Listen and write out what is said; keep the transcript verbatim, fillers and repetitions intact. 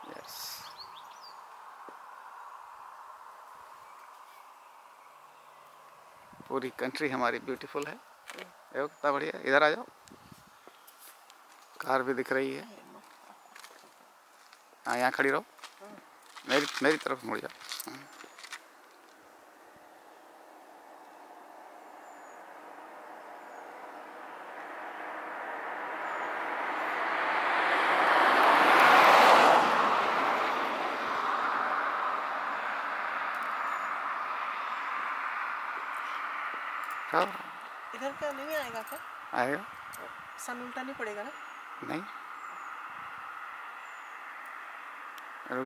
Yes. पूरी country हमारी beautiful है। देखो कितना बढ़िया। इधर आ जाओ, कार भी दिख रही है। हाँ यहाँ खड़ी रहो, मेरी मेरी तरफ मुड़ जाओ। इधर का नहीं आएगा क्या? आएगा। सन उल्टा नहीं पड़ेगा ना? नहीं।